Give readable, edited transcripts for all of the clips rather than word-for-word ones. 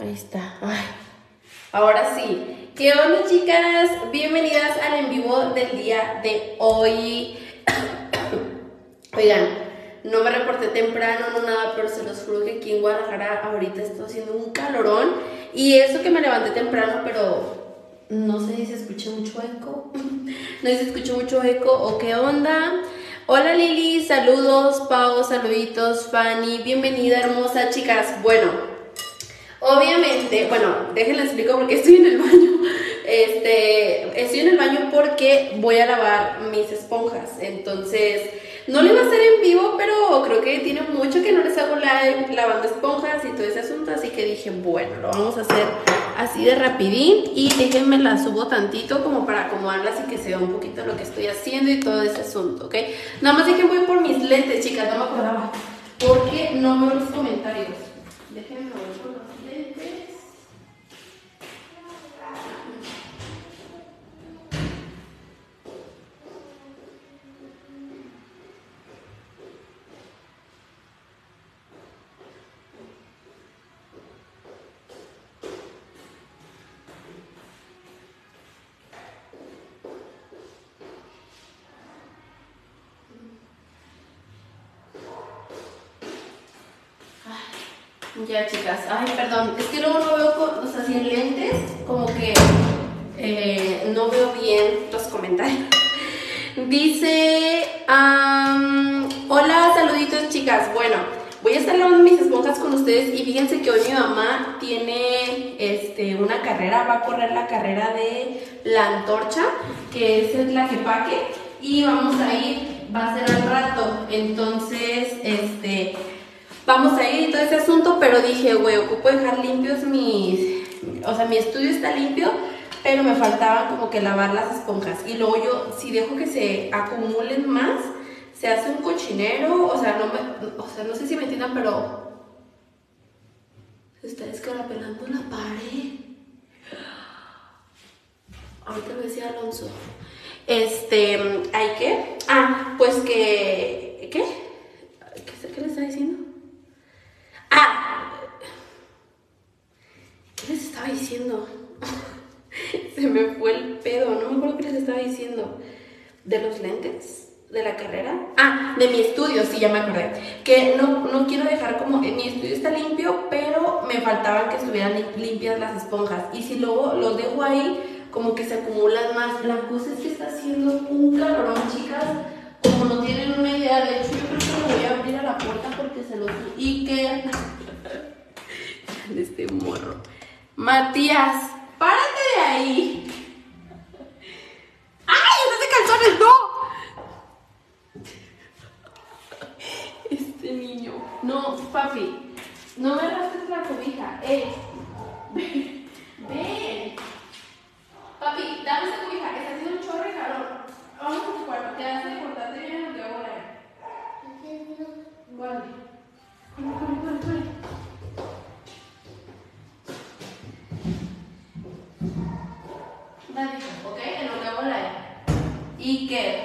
Ahí está. Ay. Ahora sí. ¿Qué onda, chicas? Bienvenidas al en vivo del día de hoy. Oigan, no me reporté temprano, no nada, pero se los juro que aquí en Guadalajara ahorita está haciendo un calorón. Y eso que me levanté temprano, pero no sé si se escucha mucho eco. No sé si se escucha mucho eco o qué onda. Hola Lili, saludos, Pau, saluditos, Fanny, bienvenida hermosa, chicas. Bueno, obviamente, déjenles explico porque estoy en el baño. Estoy en el baño porque voy a lavar mis esponjas. Entonces, no lo iba a hacer en vivo, pero creo que tiene mucho que no les hago live lavando esponjas y todo ese asunto. Así que dije, bueno, lo vamos a hacer así de rapidín. Y déjenme la subo tantito como para acomodarlas y que se vea un poquito lo que estoy haciendo y todo ese asunto, ¿ok? Nada más dije, voy por mis lentes, chicas, no me acordaba. Porque no veo los comentarios. Déjenme ver por los lentes. Ya, chicas, ay, perdón, es que luego no veo, o sea, sin lentes, como que no veo bien los comentarios. Dice, hola, saluditos, chicas. Bueno, voy a estar lavando mis esponjas con ustedes y fíjense que hoy mi mamá tiene una carrera, va a correr la carrera de la antorcha, que es el Tlaquepaque, y vamos a ir, va a ser al rato, entonces, vamos a ir y todo ese asunto, pero dije, güey, ocupo dejar limpios mi estudio está limpio, pero me faltaba como que lavar las esponjas. Y luego yo, si dejo que se acumulen más, se hace un cochinero, no sé si me entiendan, pero se está descarapelando la pared. Ahorita me decía Alonso. ¿Hay qué? Pues que, ¿qué? ¿Qué le está diciendo? ¿Qué les estaba diciendo? Se me fue el pedo, no me acuerdo qué les estaba diciendo. ¿De los lentes? ¿De la carrera? De mi estudio, sí, ya me acordé. Que no quiero dejar como, mi estudio está limpio, pero me faltaban que estuvieran limpias las esponjas. Y si luego los dejo ahí, como que se acumulan más. La cosa es que está haciendo un calorón, chicas, como no tienen una idea. De hecho, yo creo que me voy a abrir a la puerta porque se los... Y que... de este morro. Matías, párate de ahí. ¡Ay, estás de calzones! ¡No! Este niño. No, papi, no me arrastres la cobija. Ven. Ven. Papi, dame esa cobija, que está haciendo un chorro de calor. Vamos a tu cuarto, te hace de cortarte bien en lo que hago ahora. Vale. Corre. ¿Ok? En lo que hago la y que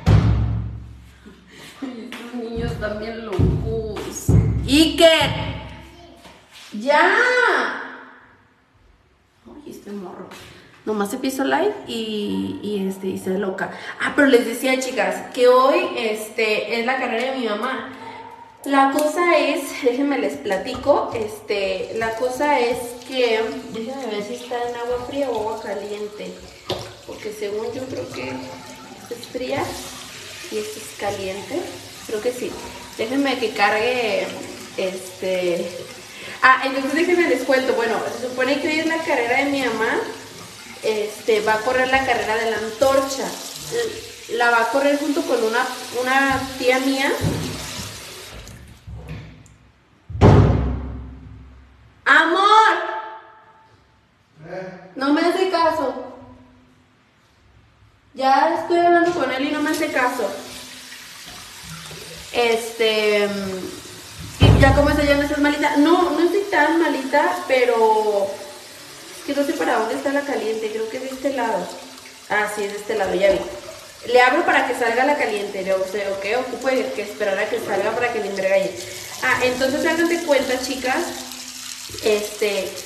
estos niños también locos. Iker, ya. Ay, este morro. Nomás se empieza live y se loca. Pero les decía, chicas, que hoy es la carrera de mi mamá. La cosa es, déjenme les platico, la cosa es que, déjenme ver si está en agua fría o agua caliente, porque según yo creo que esta es fría y esta es caliente, creo que sí. Déjenme que cargue, entonces déjenme les cuento. Bueno, se supone que hoy es la carrera de mi mamá, va a correr la carrera de la antorcha, la va a correr junto con una tía mía. ¡Amor! No me hace caso. Ya estoy hablando con él y no me hace caso. Y ya como ya no estás malita. No estoy tan malita, pero es que no sé para dónde está la caliente. Creo que es de este lado. Sí, es de este lado, ya vi. Le abro para que salga la caliente. Yo sé, ok, ocupo que esperar a que salga para que le entregue. Entonces háganse cuenta, chicas,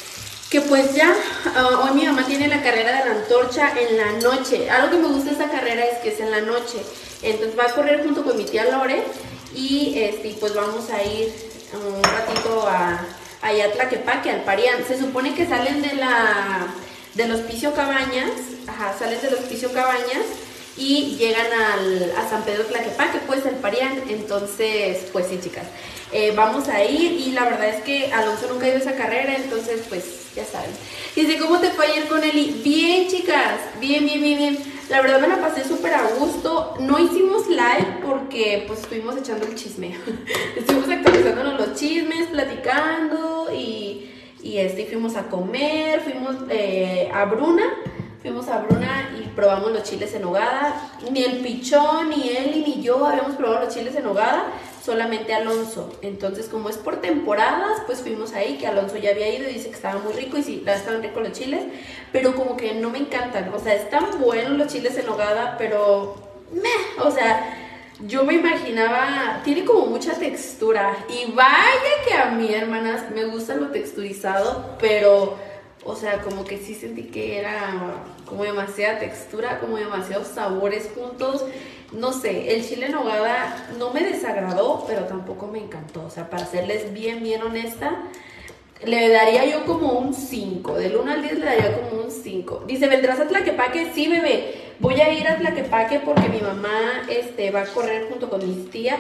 Que pues ya, hoy mi mamá tiene la carrera de la antorcha en la noche. Algo que me gusta de esta carrera es que es en la noche. Entonces va a correr junto con mi tía Lore y pues vamos a ir un ratito allá a Tlaquepaque, al Parián. Se supone que salen del Hospicio Cabañas, salen del Hospicio Cabañas y llegan a San Pedro Tlaquepaque, pues el Parián. Entonces, pues sí, chicas, vamos a ir y la verdad es que Alonso nunca ha ido a esa carrera, entonces pues ya saben. Dice, ¿cómo te fue ayer con Eli? Bien, chicas, bien, bien, bien, bien. La verdad me la pasé súper a gusto. No hicimos live porque pues estuvimos echando el chisme. Estuvimos actualizándonos los chismes, platicando y fuimos a comer, fuimos a Bruna. Fuimos a Bruna y probamos los chiles en nogada. Ni el Pichón, ni Eli, ni yo habíamos probado los chiles en nogada, solamente Alonso. Entonces, como es por temporadas, pues fuimos ahí, que Alonso ya había ido y dice que estaba muy rico. Y sí, estaban ricos los chiles, pero como que no me encantan. O sea, están buenos los chiles en nogada, pero o sea, yo me imaginaba, tiene como mucha textura. Y vaya que a mí, hermanas, me gusta lo texturizado, pero o sea, como que sí sentí que era como demasiada textura, como demasiados sabores juntos. No sé, el chile en nogada no me desagradó, pero tampoco me encantó. O sea, para serles bien, bien honesta, le daría yo como un 5. Del 1 al 10 le daría como un 5. Dice, ¿vendrás a Tlaquepaque? Sí, bebé. Voy a ir a Tlaquepaque porque mi mamá va a correr junto con mi tía.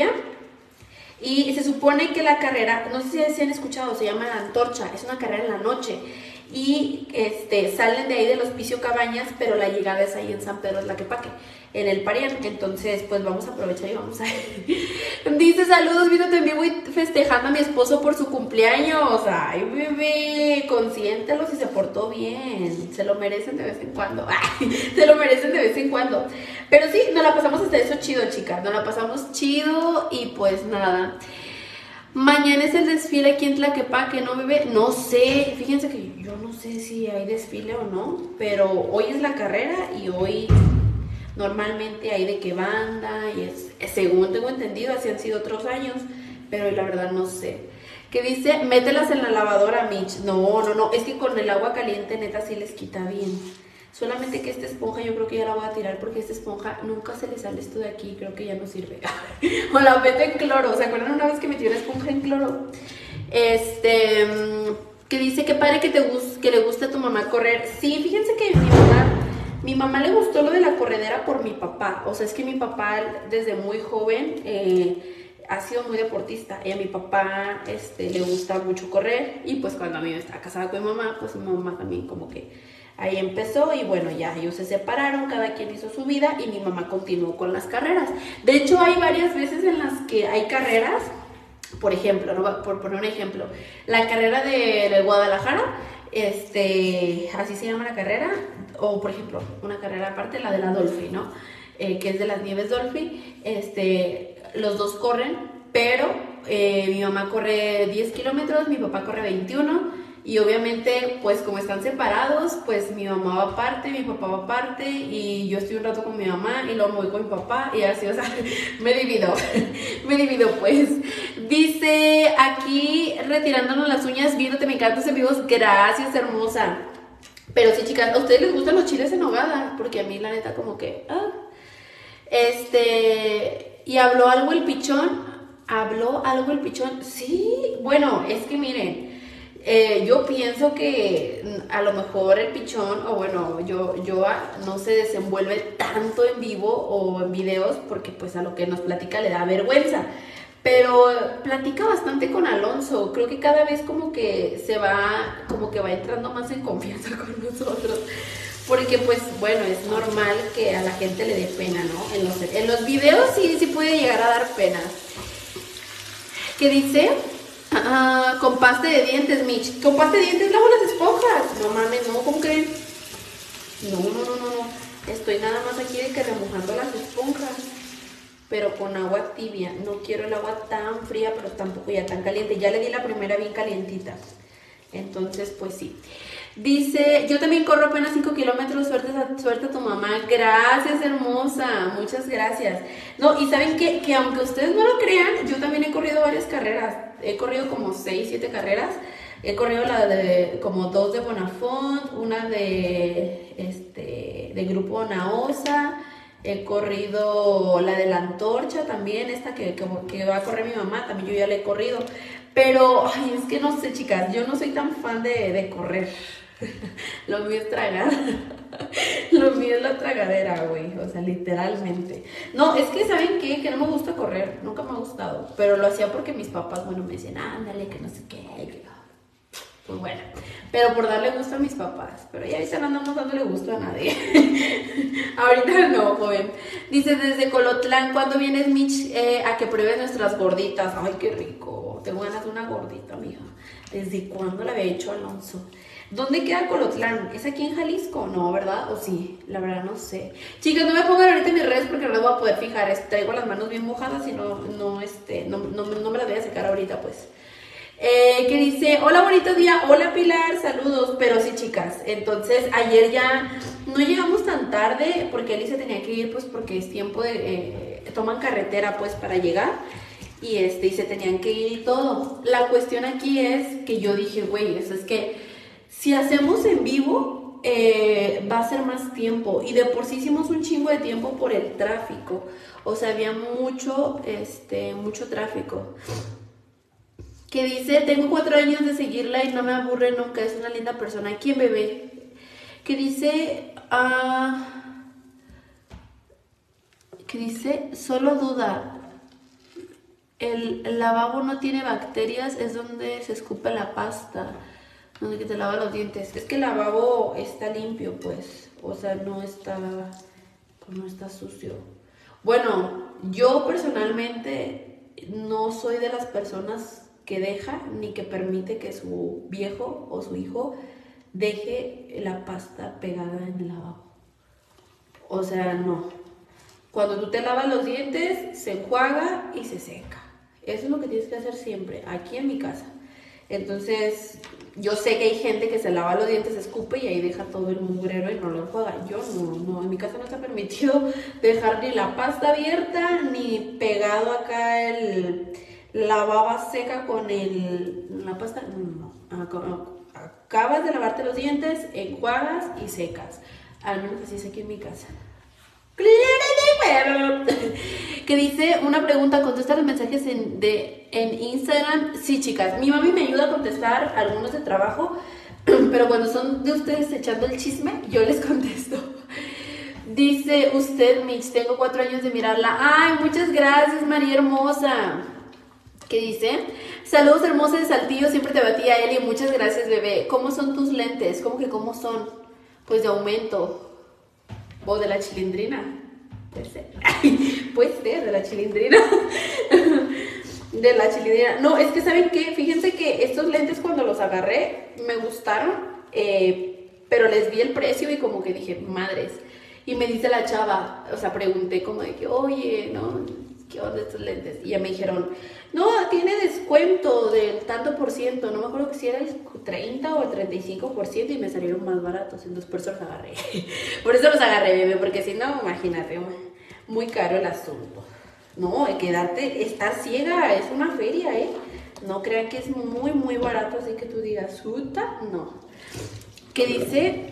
Y se supone que la carrera, no sé si han escuchado, se llama La Antorcha. Es una carrera en la noche. Y salen de ahí del Hospicio Cabañas, pero la llegada es ahí en San Pedro Tlaquepaque, en el Parián. Entonces, pues vamos a aprovechar y vamos a ir. Dice, saludos, viéndote en vivo y festejando a mi esposo por su cumpleaños. Ay, bebé, consiéntelo si se portó bien. Se lo merecen de vez en cuando. Se lo merecen de vez en cuando. Pero sí, nos la pasamos hasta eso chido, chicas. Nos la pasamos chido y pues nada. Mañana es el desfile aquí en Tlaquepaque, ¿no, bebé? No sé, fíjense que yo no sé si hay desfile o no, pero hoy es la carrera y hoy normalmente hay de qué banda y según tengo entendido, así han sido otros años, pero la verdad no sé. ¿Qué dice? Mételas en la lavadora, Mitch. No, es que con el agua caliente neta sí les quita bien. Solamente que esta esponja yo creo que ya la voy a tirar porque esta esponja nunca se le sale esto de aquí, creo que ya no sirve. O la meto en cloro, ¿se acuerdan una vez que metí una esponja en cloro? Que dice que padre que le gusta a tu mamá correr. Sí, fíjense que mi mamá le gustó lo de la corredera por mi papá. O sea, es que mi papá desde muy joven ha sido muy deportista y a mi papá le gusta mucho correr. Y pues cuando a mí estaba casada con mi mamá, pues mi mamá también como que ahí empezó y bueno, ya ellos se separaron, cada quien hizo su vida y mi mamá continuó con las carreras. De hecho, hay varias veces en las que hay carreras, por ejemplo, ¿no? Por poner un ejemplo, la carrera de Guadalajara, así se llama la carrera, o por ejemplo, una carrera aparte, la de la Dolphy, ¿no? Que es de las Nieves Dolphy, los dos corren, pero mi mamá corre 10 kilómetros, mi papá corre 21. Y obviamente, pues como están separados, pues mi mamá va aparte, mi papá va aparte y yo estoy un rato con mi mamá y luego me voy con mi papá y así, o sea, me divido pues. Dice aquí, retirándonos las uñas, viéndote, me encantan esos vivos, gracias, hermosa. Pero sí, chicas, ¿a ustedes les gustan los chiles en nogada? Porque a mí la neta como que, y habló algo el Pichón, sí, bueno, es que miren, yo pienso que a lo mejor el Pichón, o bueno, yo no se desenvuelve tanto en vivo o en videos porque pues a lo que nos platica le da vergüenza, pero platica bastante con Alonso. Creo que cada vez como que va entrando más en confianza con nosotros, porque pues bueno, es normal que a la gente le dé pena, ¿no? En los videos sí puede llegar a dar pena. ¿Qué dice? Con pasta de dientes, Mitch. Con pasta de dientes lavo las esponjas. No mames, no, ¿cómo creen? No. Estoy nada más aquí de que remojando las esponjas, pero con agua tibia. No quiero el agua tan fría, pero tampoco ya tan caliente. Ya le di la primera bien calientita. Entonces, pues sí. Dice, yo también corro apenas 5 kilómetros, suerte a tu mamá. Gracias, hermosa, muchas gracias. No, y ¿saben qué? Que aunque ustedes no lo crean, yo también he corrido varias carreras. He corrido como 6, 7 carreras. He corrido la de como dos de Bonafont, una de Grupo Naosa, he corrido la de la Antorcha también, esta que va a correr mi mamá, también yo ya la he corrido. Pero, ay, es que no sé, chicas, yo no soy tan fan de correr. Lo mío es tragar. Lo mío es la tragadera, güey. O sea, literalmente. No, es que, ¿saben qué? Que no me gusta correr. Nunca me ha gustado. Pero lo hacía porque mis papás, bueno, me decían, ándale, que no sé qué. Pues bueno. Pero por darle gusto a mis papás. Pero ya ahorita no andamos dándole gusto a nadie. Ahorita no, joven. Dice, desde Colotlán, ¿cuándo vienes, Mitch, a que pruebes nuestras gorditas? Ay, qué rico. Tengo ganas de una gordita, mija. ¿Desde cuándo la había hecho Alonso? ¿Dónde queda Colotlán? ¿Es aquí en Jalisco? No, ¿verdad? ¿O sí? La verdad no sé. Chicas, no me pongan ahorita en mis redes porque no las voy a poder fijar. Traigo las manos bien mojadas y no me las voy a secar ahorita, pues. Que dice, hola, bonito día. Hola, Pilar, saludos. Pero sí, chicas, entonces ayer ya no llegamos tan tarde porque Eli se tenía que ir, pues porque es tiempo de... toman carretera, pues, para llegar. Y se tenían que ir y todo. La cuestión aquí es que yo dije, güey, eso es que... si hacemos en vivo, va a ser más tiempo. Y de por sí hicimos un chingo de tiempo por el tráfico. O sea, había mucho tráfico. Que dice, tengo 4 años de seguirla y no me aburre nunca. Es una linda persona. ¿Quién, bebé? Que dice, solo duda. El lavabo no tiene bacterias, es donde se escupe la pasta. Donde que te lava los dientes. Es que el lavabo está limpio, pues. O sea, no está sucio. Bueno, yo personalmente no soy de las personas que deja ni que permite que su viejo o su hijo deje la pasta pegada en el lavabo. O sea, no. Cuando tú te lavas los dientes, se enjuaga y se seca. Eso es lo que tienes que hacer siempre, aquí en mi casa. Entonces, yo sé que hay gente que se lava los dientes, escupe y ahí deja todo el mugrero y no lo enjuaga. Yo no, en mi casa no está permitido dejar ni la pasta abierta, ni pegado acá la baba seca con la pasta. No. Acabas de lavarte los dientes, enjuagas y secas. Al menos así es aquí en mi casa. Que dice una pregunta, ¿contesta los mensajes en Instagram? Sí, chicas, mi mami me ayuda a contestar algunos de trabajo, pero cuando son de ustedes echando el chisme, yo les contesto. Dice usted, Mitch, tengo 4 años de mirarla. Ay, muchas gracias, María hermosa. ¿Qué dice? Saludos hermosa de Saltillo, siempre te batía, Eli. Muchas gracias, bebé. ¿Cómo son tus lentes? ¿Cómo son? Pues de aumento. O de la chilindrina. Puede ser. Puede ser, de la chilindrina. De la chilindrina. No, es que ¿saben qué? Fíjense que estos lentes cuando los agarré me gustaron. Pero les vi el precio y como que dije, madres. Y me dice la chava, o sea, pregunté como de que, oye, ¿no? ¿Qué onda estos lentes? Y ya me dijeron, no, tiene descuento del tanto por ciento. No me acuerdo que si era el 30 o el 35% y me salieron más baratos. Entonces por eso los agarré. Por eso los agarré, bebé, porque si no, imagínate, muy caro el asunto. No, estar ciega es una feria, ¿eh? No crean que es muy, muy barato, así que tú digas, ¿suta? No. ¿Qué dice?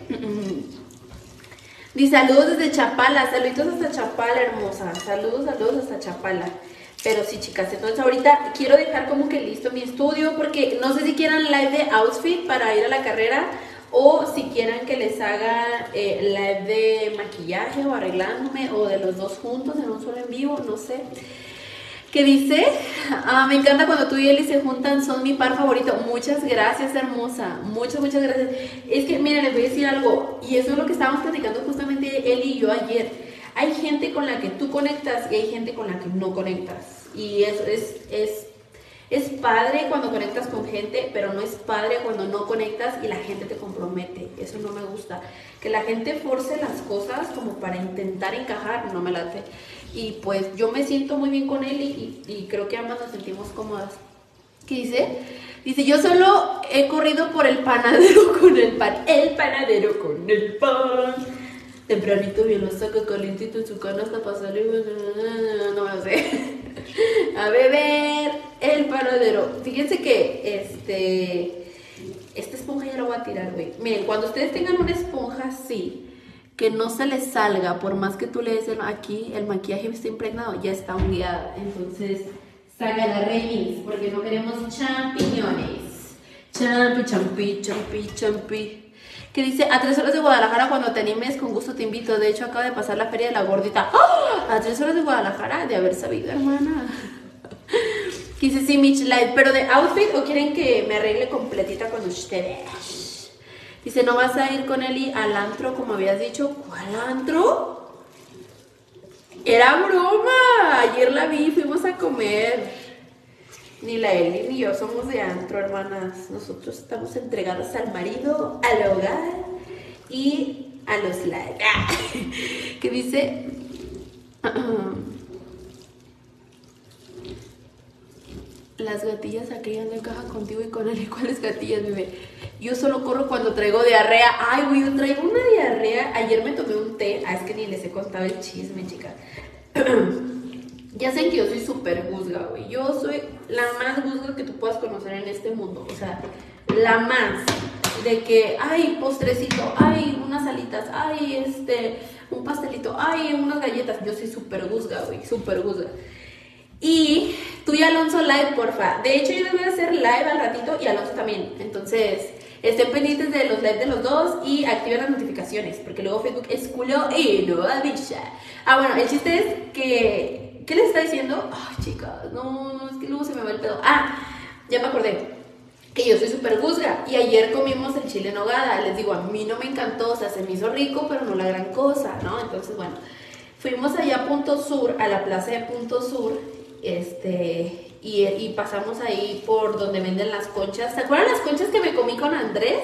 Dice, saludos desde Chapala, saluditos hasta Chapala, hermosa. Saludos hasta Chapala. Pero sí, chicas, entonces ahorita quiero dejar como que listo mi estudio, porque no sé si quieran live de outfit para ir a la carrera, o si quieran que les haga live de maquillaje o arreglándome, o de los dos juntos en un solo en vivo, no sé. ¿Qué dice? Me encanta cuando tú y Eli se juntan, son mi par favorito. Muchas gracias, hermosa. Muchas gracias. Es que, miren, les voy a decir algo, y eso es lo que estábamos platicando justamente Eli y yo ayer. Hay gente con la que tú conectas y hay gente con la que no conectas. Y eso es padre cuando conectas con gente, pero no es padre cuando no conectas y la gente te compromete. Eso no me gusta. Que la gente force las cosas como para intentar encajar, no me late. Y pues yo me siento muy bien con él y creo que ambas nos sentimos cómodas. ¿Qué dice? Dice, yo solo he corrido por el panadero con el pan. El panadero con el pan. Tempranito bien lo saca calientito en su canasta para salir. No me lo sé. A beber el panadero. Fíjense que esta esponja ya la voy a tirar, güey. Miren, cuando ustedes tengan una esponja así, que no se les salga, por más que tú le des aquí, el maquillaje está impregnado, ya está hongueada. Entonces, saca la remix, porque no queremos champiñones. Champi. Que dice, a 3 horas de Guadalajara, cuando te animes, con gusto te invito. De hecho, acaba de pasar la feria de la gordita. ¡Oh! A 3 horas de Guadalajara, de haber sabido, hermana. Que dice, sí, Mitch Light, pero de outfit, ¿o quieren que me arregle completita con ustedes? Dice, ¿no vas a ir con Eli al antro, como habías dicho? ¿Cuál antro? Era broma. Ayer la vi, fuimos a comer. Ni la Eli ni yo somos de antro, hermanas. Nosotros estamos entregados al marido, al hogar y a los likes. Que dice... Las gatillas aquellas no encajan contigo y con él. ¿Cuáles gatillas, bebé? Yo solo corro cuando traigo diarrea. Ay, güey, yo traigo una diarrea. Ayer me tomé un té. Ah, es que ni les he contado el chisme, chicas. Ya saben que yo soy súper guzga, güey. Yo soy la más guzga que tú puedas conocer en este mundo. O sea, la más. De que, ay, postrecito, ay, unas alitas, ay, un pastelito, ay, unas galletas. Yo soy súper guzga, güey, súper guzga. Y tú y Alonso live, porfa. De hecho, yo les voy a hacer live al ratito y Alonso también. Entonces, estén pendientes de los live de los dos y activen las notificaciones, porque luego Facebook es culo y no avisa. Ah, bueno, el chiste es que... ¿Qué les está diciendo? Ay, chicas, no, es que luego se me va el pedo. Ah, ya me acordé. Que yo soy súper guzga. Y ayer comimos el chile en nogada. Les digo, a mí no me encantó, o sea, se me hizo rico, pero no la gran cosa, ¿no? Entonces, bueno, fuimos allá a Punto Sur, a la plaza de Punto Sur, y pasamos ahí por donde venden las conchas. ¿Se acuerdan las conchas que me comí con Andrés?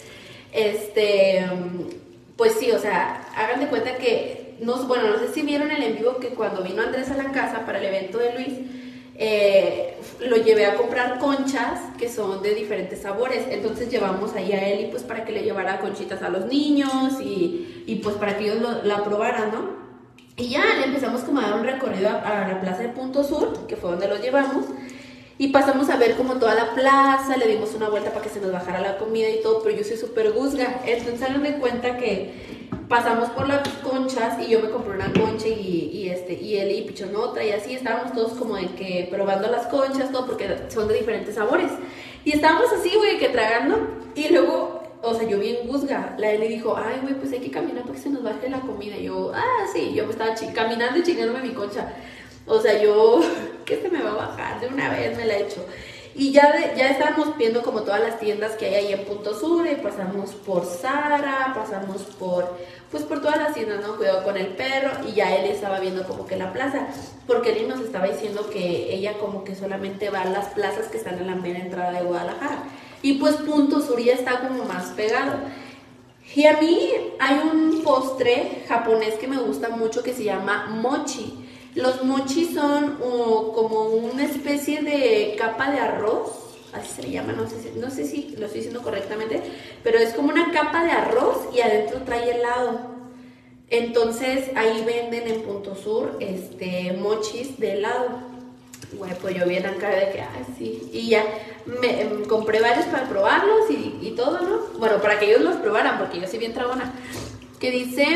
Pues sí, o sea, hagan de cuenta que, no sé si vieron el en vivo que cuando vino Andrés a la casa para el evento de Luis, lo llevé a comprar conchas que son de diferentes sabores. Entonces llevamos ahí a Eli pues para que le llevara conchitas a los niños y pues para que ellos la probaran, ¿no? Y ya le empezamos como a dar un recorrido a la plaza de Punto Sur, que fue donde los llevamos. Y pasamos a ver como toda la plaza, le dimos una vuelta para que se nos bajara la comida y todo, pero yo soy súper guzga. Entonces hagan de cuenta que pasamos por las conchas y yo me compré una concha y él y Pichón otra y así estábamos todos como de que probando las conchas, todo, porque son de diferentes sabores. Y estábamos así, güey, que tragando y luego, o sea, yo bien guzga, la Eli dijo, ay, güey, pues hay que caminar para que se nos baje la comida. Y yo, sí, yo me estaba caminando y chingándome mi concha. O sea, yo, ¿qué se me va a bajar? De una vez me la he hecho. Y ya estábamos viendo como todas las tiendas que hay ahí en Punto Sur, y pasamos por Zara, pasamos por todas las tiendas, ¿no? Cuidado con el perro, y ya él estaba viendo como que la plaza, porque él nos estaba diciendo que ella como que solamente va a las plazas que están en la mera entrada de Guadalajara. Y pues Punto Sur ya está como más pegado. Y a mí hay un postre japonés que me gusta mucho que se llama mochi. Los mochis son como una especie de capa de arroz, así se le llama, no sé si lo estoy diciendo correctamente, pero es como una capa de arroz y adentro trae helado. Entonces ahí venden en Punto Sur mochis de helado. Bueno, pues yo vi en la cara de que, sí, y ya me compré varios para probarlos y todo, ¿no? Bueno, para que ellos los probaran, porque yo soy bien tragona. Que dice...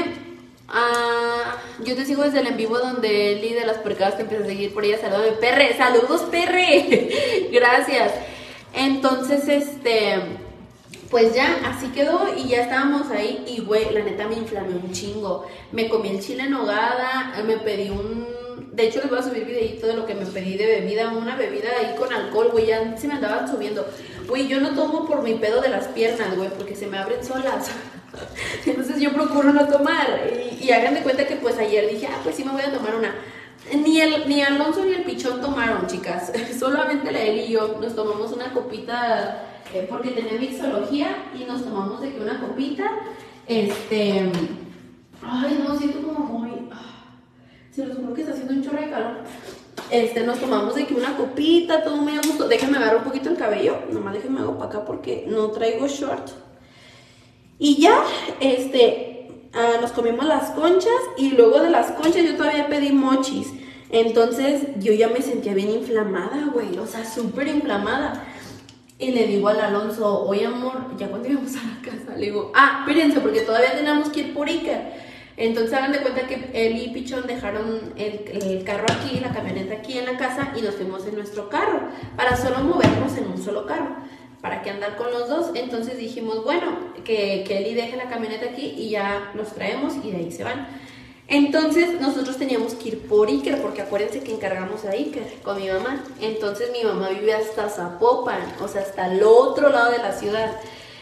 yo te sigo desde el en vivo donde Eli de las Percadas te empecé a seguir por ella. Saludos, Perre. Saludos, Perre. Gracias. Entonces, pues ya, así quedó y ya estábamos ahí. Y, güey, la neta me inflamé un chingo. Me comí el chile en nogada, me pedí de hecho, les voy a subir videito de lo que me pedí de bebida. Una bebida ahí con alcohol, güey, ya se me andaban subiendo. Güey, yo no tomo por mi pedo de las piernas, güey, porque se me abren solas. Entonces yo procuro no tomar. Y hagan de cuenta que pues ayer dije, pues sí me voy a tomar una. Ni Alonso ni el Pichón tomaron, chicas. Solamente la Eli y yo nos tomamos una copita porque tenía mixología y nos tomamos de que una copita. Ay, no, siento como muy... Se los juro que está haciendo un chorro de calor. Nos tomamos de que una copita, todo muy a gusto. Déjenme agarrar un poquito el cabello. Nomás déjenme hago para acá porque no traigo short. Y ya, nos comimos las conchas y luego de las conchas yo todavía pedí mochis. Entonces yo ya me sentía bien inflamada, güey, o sea, súper inflamada. Y le digo al Alonso, oye amor, ya cuando íbamos a la casa, le digo, espérense, porque todavía tenemos que ir por Iker. Entonces hagan de cuenta que él y Pichón dejaron el carro aquí, la camioneta aquí en la casa y nos fuimos en nuestro carro, para solo movernos en un solo carro, para que andar con los dos. Entonces dijimos, bueno, que Eli deje la camioneta aquí y ya los traemos y de ahí se van. Entonces nosotros teníamos que ir por Iker, porque acuérdense que encargamos a Iker con mi mamá. Entonces mi mamá vive hasta Zapopan, o sea, hasta el otro lado de la ciudad.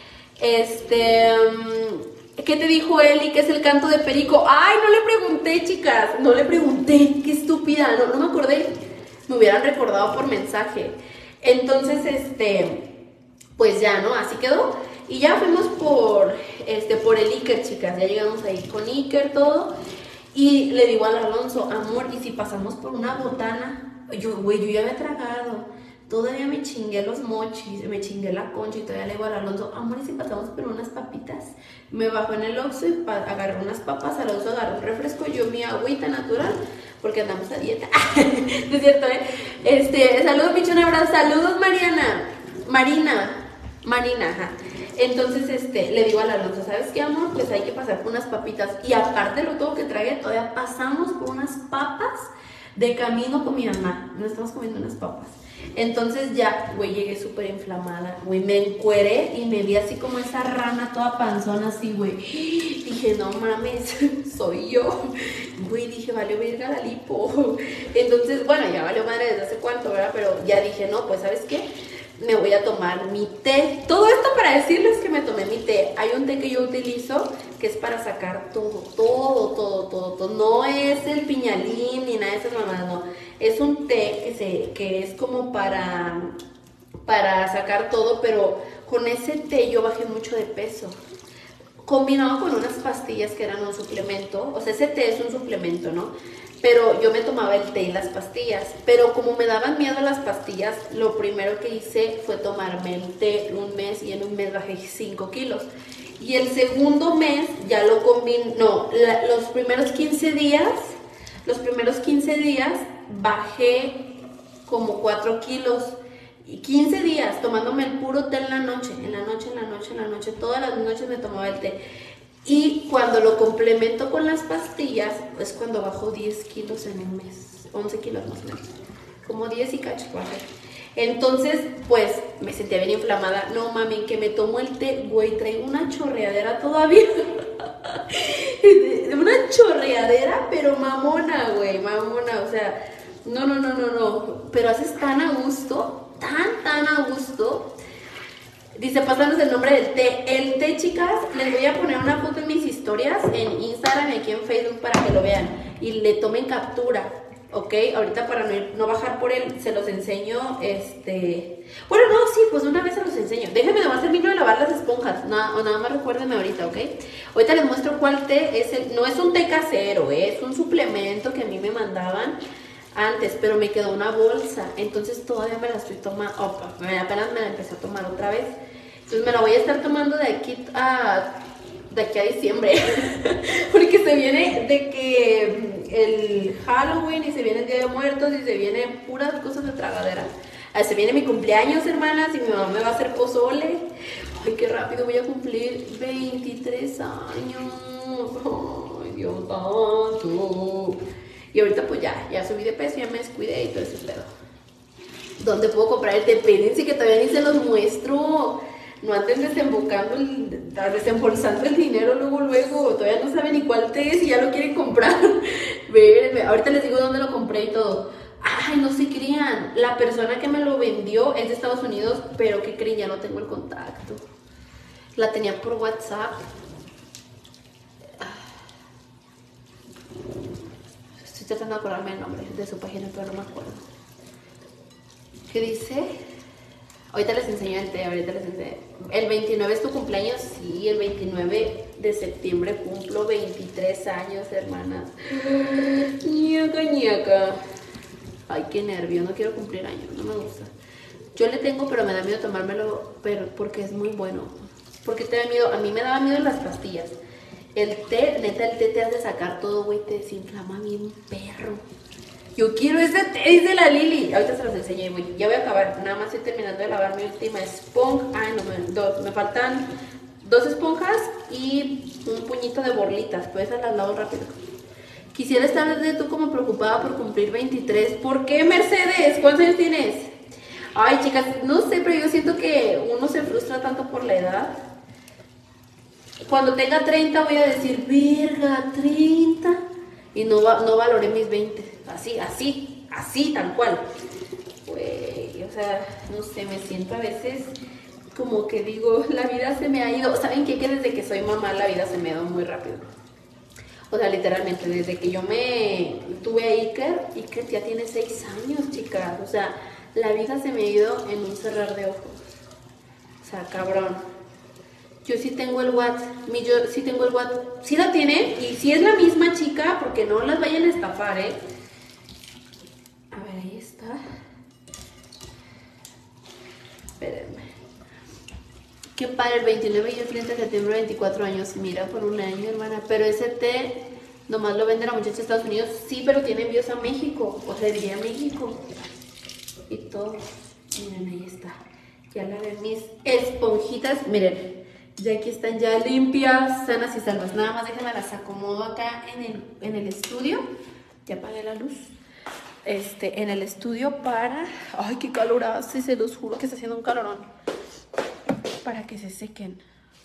¿Qué te dijo Eli? ¿Qué es el canto de perico? Ay, no le pregunté, chicas, no le pregunté, qué estúpida, no me acordé. Me hubieran recordado por mensaje. Entonces, pues ya, ¿no? Así quedó. Y ya fuimos por el Iker, chicas. Ya llegamos ahí con Iker, todo. Y le digo al Alonso, amor, ¿y si pasamos por una botana? Yo ya había tragado. Todavía me chingué los mochis, me chingué la concha y todavía le digo al Alonso, amor, ¿y si pasamos por unas papitas? Me bajó en el Oxxo y agarré unas papas, Alonso agarró un refresco, yo mi agüita natural, porque andamos a dieta. ¿No es cierto, saludos, pichón, abrazo, saludos, Marina, ajá. Entonces, le digo al Alonso, ¿sabes qué, amor? Pues hay que pasar por unas papitas. Y aparte lo todo que tragué, todavía pasamos por unas papas de camino con mi mamá. Nos estamos comiendo unas papas. Entonces ya, güey, llegué súper inflamada, güey, me encueré y me vi así como esa rana toda panzona así, güey. Dije, no mames, soy yo. Güey, dije, valió verga la lipo. Entonces, bueno, ya valió madre desde hace cuánto, ¿verdad? Pero ya dije, no, pues, ¿sabes qué? Me voy a tomar mi té. Todo esto para decirles que me tomé mi té. Hay un té que yo utilizo que es para sacar todo. No es el piñalín ni nada de esas mamadas, no. Es un té que es como para sacar todo, pero con ese té yo bajé mucho de peso. Combinado con unas pastillas que eran un suplemento. O sea, ese té es un suplemento, ¿no? Pero yo me tomaba el té y las pastillas. Pero como me daban miedo las pastillas, lo primero que hice fue tomarme el té un mes y en un mes bajé 5 kilos. Y el segundo mes ya lo combiné, los primeros 15 días bajé como 4 kilos. Y 15 días tomándome el puro té en la noche, todas las noches me tomaba el té. Y cuando lo complemento con las pastillas, es cuando bajo 10 kilos en un mes, 11 kilos más o menos, como 10 y cacho bajé. Entonces, pues, me sentía bien inflamada. No, mami, que me tomo el té, güey, traigo una chorreadera todavía. Una chorreadera, pero mamona, güey, mamona, o sea, no. Pero haces tan a gusto, tan a gusto. Dice, pásanos el nombre del té. El té, chicas, les voy a poner una foto en mis historias, en Instagram y aquí en Facebook para que lo vean y le tomen captura, ¿ok? Ahorita para no bajar por él, se los enseño, Bueno, no, sí, pues una vez se los enseño. Déjenme nomás termino de lavar las esponjas, nada más recuérdenme ahorita, ¿ok? Ahorita les muestro cuál té es no es un té casero, es un suplemento que a mí me mandaban antes, pero me quedó una bolsa, entonces todavía me la estoy tomando, apenas me la empecé a tomar otra vez, entonces me la voy a estar tomando de aquí a diciembre, porque se viene de que el Halloween y se viene el Día de Muertos y se vienen puras cosas de tragadera. Se viene mi cumpleaños, hermanas, y mi mamá me va a hacer pozole. Ay, qué rápido voy a cumplir 23 años. Ay, Dios santo. Y ahorita pues ya subí de peso, ya me descuidé y todo ese pedo. ¿Dónde puedo comprar el té? Espérense que todavía ni se los muestro. No anden desembolsando el dinero luego. Todavía no saben ni cuál té es y ya lo quieren comprar. Vérenme, ahorita les digo dónde lo compré y todo. Ay, no se crean. La persona que me lo vendió es de Estados Unidos, pero ¿qué creen? Ya no tengo el contacto. La tenía por WhatsApp. Estoy tratando de acordarme el nombre de su página, pero no me acuerdo. ¿Qué dice? Ahorita les enseño el té, El 29 es tu cumpleaños, sí, el 29 de septiembre cumplo 23 años, hermanas. Ñaca. Ay, qué nervio, no quiero cumplir años, no me gusta. Yo le tengo, pero me da miedo tomármelo, pero porque es muy bueno. ¿Por qué te da miedo? A mí me daba miedo las pastillas. El té, neta, el té te hace sacar todo, güey, te desinflama bien perro. Yo quiero ese tenis de la Lili. Ahorita se los enseñé, güey. Ya voy a acabar. Nada más estoy terminando de lavar mi última esponja. Ay, no, me faltan 2 esponjas y un puñito de borlitas. Pues esas las lavo rápido. Quisiera estar de tú como preocupada por cumplir 23. ¿Por qué, Mercedes? ¿Cuántos años tienes? Ay, chicas, no sé, pero yo siento que uno se frustra tanto por la edad. Cuando tenga 30 voy a decir, verga, 30. Y no valoré mis 20. Así, tal cual. Güey, o sea, no sé, me siento a veces como que digo, la vida se me ha ido. ¿Saben qué? Que desde que soy mamá la vida se me ha ido muy rápido. O sea, literalmente, desde que yo tuve a Iker ya tiene 6 años, chicas. O sea, la vida se me ha ido en un cerrar de ojos. O sea, cabrón. Yo sí tengo el WhatsApp. Yo sí tengo el WhatsApp. Sí la tienen. Y si es la misma chica, porque no las vayan a estafar, ¿eh? A ver, ahí está. Espérenme. Qué padre, el 29 y el 30 de septiembre, 24 años. Mira, por un año, hermana. Pero ese té nomás lo vende la muchacha de Estados Unidos. Sí, pero tiene envíos a México. O sea, diría México. Y todo. Miren, ahí está. Ya lavé mis esponjitas. Miren, ya aquí están ya limpias, sanas y salvas. Nada más déjenme las acomodo acá en el estudio. Ya apagué la luz. En el estudio para... Ay, qué calor hace, se los juro que está haciendo un calorón. Para que se sequen.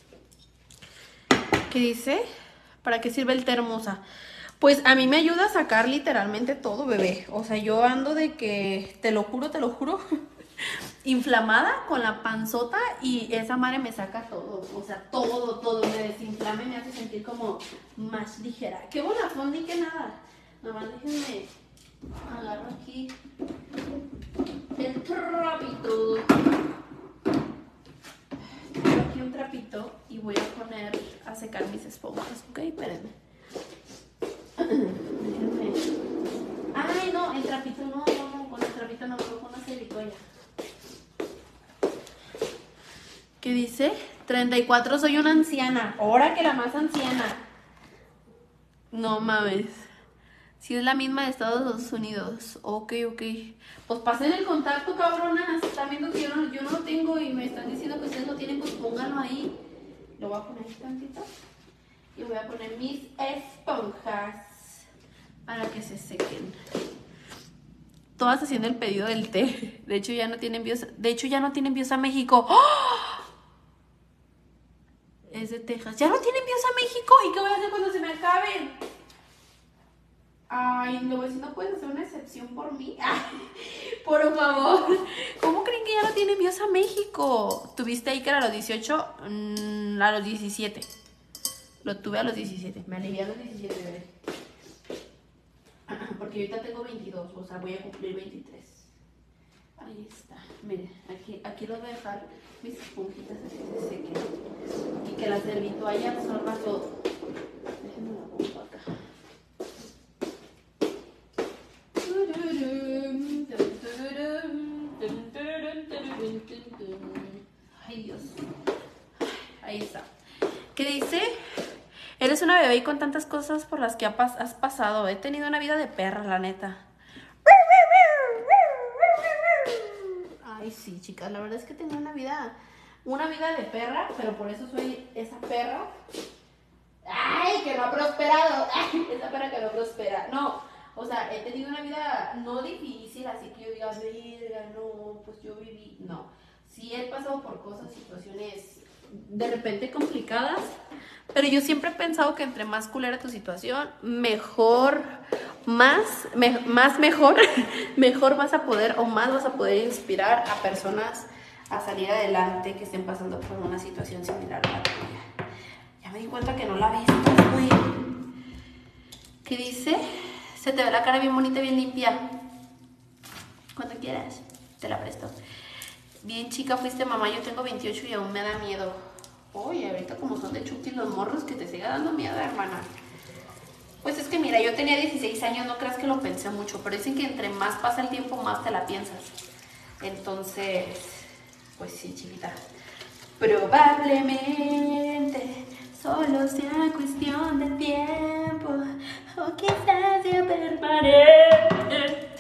¿Qué dice? ¿Para qué sirve el termosa? Pues a mí me ayuda a sacar literalmente todo, bebé. O sea, yo ando de que, te lo juro, inflamada con la panzota y esa madre me saca todo. O sea, todo me desinflama y me hace sentir como más ligera. Qué bonafón ni que nada. Nada más déjenme agarro aquí el trapito. Tengo aquí un trapito y voy a poner a secar mis esponjas, ¿ok? Espérenme. Déjenme. Ay, no, el trapito no, con el trapito no, con una ceritoya. ¿Qué dice? 34, soy una anciana. Ahora que la más anciana. No mames. Si es la misma de Estados Unidos. Ok. Pues pasen el contacto, cabronas. Están viendo que yo no lo tengo y me están diciendo que ustedes lo tienen, pues pónganlo ahí. Lo voy a poner aquí tantito. Y voy a poner mis esponjas para que se sequen. Todas haciendo el pedido del té. De hecho, ya no tienen envíos a México. ¡Oh! Es de Texas. ¿Ya no tienen envíos a México? ¿Y qué voy a hacer cuando se me acaben? Ay, no, si no puedes hacer una excepción por mí. Ay, por favor. ¿Cómo creen que ya no tienen envíos a México? ¿Tuviste ahí que era a los 18? A los 17. Lo tuve a los 17. Me alivié a los 17, bebé. Porque ahorita tengo 22. O sea, voy a cumplir 23. Ahí está. Miren, aquí los voy a dejar mis esponjitas así se sequen. Y que la servitoalla absorba todo. Déjenme la pongo acá. Ay, Dios. Ahí está. ¿Qué dice? Eres una bebé y con tantas cosas por las que has pasado. He tenido una vida de perra, la neta. Ay, sí, chicas, la verdad es que tengo una vida de perra, pero por eso soy esa perra. Ay, que no ha prosperado. Ay, esa perra que no prospera. No, o sea, he tenido una vida no difícil, así que yo diga, verga, no, pues yo viví. No, sí he pasado por cosas, situaciones de repente complicadas, pero yo siempre he pensado que entre más culera tu situación, mejor vas a poder o más vas a poder inspirar a personas a salir adelante que estén pasando por una situación similar a la tuya. Ya me di cuenta que no la viste, güey. ¿Qué dice? Se te ve la cara bien bonita, bien limpia. Cuando quieras, te la presto. Bien chica fuiste mamá, yo tengo 28 y aún me da miedo. Oye, ahorita como son de chutis los morros, que te siga dando miedo, hermana. Pues es que mira, yo tenía 16 años, no creas que lo pensé mucho, pero dicen que entre más pasa el tiempo, más te la piensas. Entonces, pues sí, chiquita. Probablemente solo sea cuestión de tiempo, o quizás sea permanente.